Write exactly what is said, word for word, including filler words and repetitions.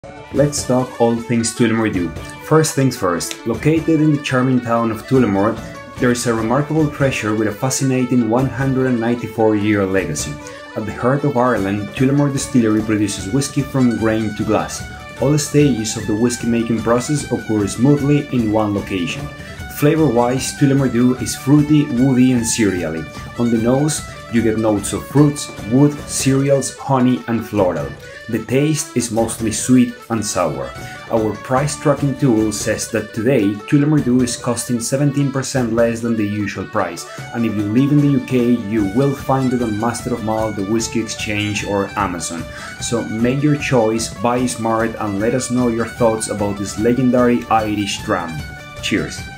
Let's talk all things Tullamore Dew. First things first, located in the charming town of Tullamore, there is a remarkable treasure with a fascinating one hundred ninety-four year legacy. At the heart of Ireland, Tullamore Distillery produces whiskey from grain to glass. All stages of the whiskey making process occur smoothly in one location. Flavor-wise, Tullamore Dew is fruity, woody and cereally. On the nose, you get notes of fruits, wood, cereals, honey and floral. The taste is mostly sweet and sour. Our price tracking tool says that today Tullamore Dew is costing seventeen percent less than the usual price, and if you live in the U K you will find it on Master of Malt, the Whiskey Exchange or Amazon. So make your choice, buy smart and let us know your thoughts about this legendary Irish dram. Cheers!